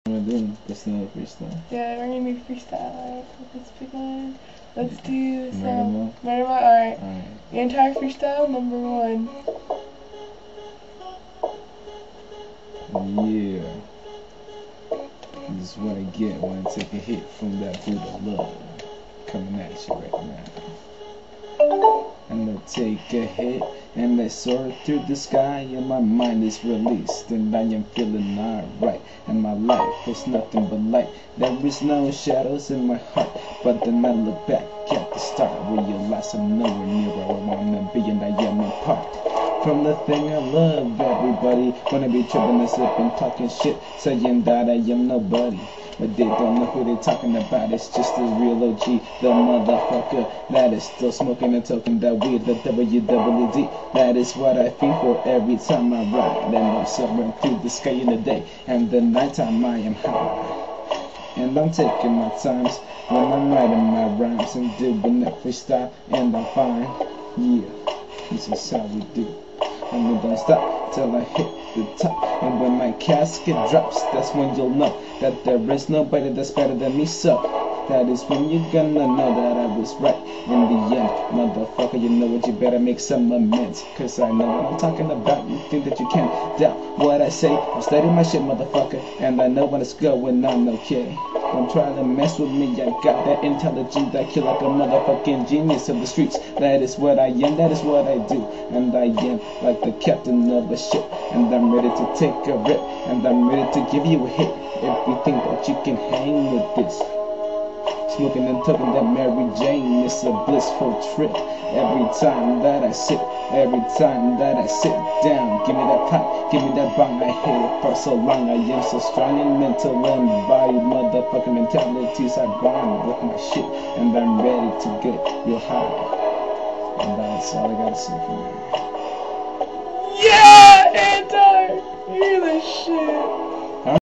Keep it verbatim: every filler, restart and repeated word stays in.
We're doing personal freestyle. Yeah, we're gonna do freestyle. Alright, let's begin. Let's do some Murder Mode? Murder Mode. Alright. Alright. The entire freestyle, number one. Yeah. This is what I get when I take a hit from that Buddha love coming at you right now. I'm gonna take a hit and I soar through the sky, and my mind is released and I am feeling alright, and my life is nothing but light. There is no shadows in my heart, but then I look back at the start, realize I'm nowhere near where I wanna be, and I am apart from the thing I love. Everybody wanna be tripping and slipping, talking shit, saying that I am nobody, but they don't know who they talking about. It's just the real O G, the motherfucker that is still smoking and talking that weed, the W W D. That is what I feel for every time I ride, and I'm soaring through the sky in the day, and the nighttime I am high. And I'm taking my times when I'm writing my rhymes and doing that freestyle, and I'm fine. Yeah, this is how we do. And we don't stop till I hit the top. And when my casket drops, that's when you'll know that there is nobody that's better than me. So that is when you're gonna know that I was right in the end. Motherfucker, you know what, you better make some amends, cause I know what I'm talking about. You think that you can't doubt what I say. I'm studying my shit, motherfucker, and I know when it's going on, okay? Don't try to mess with me, I got that intelligence that kill like a motherfucking genius of the streets. That is what I am, that is what I do, and I am like the captain of a ship, and I'm ready to take a rip, and I'm ready to give you a hit if you think that you can hang with this. Smoking and talking that Mary Jane, it's a blissful trip. Every time that I sit, every time that I sit down, give me that pop, give me that bomb. I hate it for so long, I am so strong in mental and body, motherfucking mentalities. I bond with my shit, and I'm ready to get real high. And that's all I gotta say for now.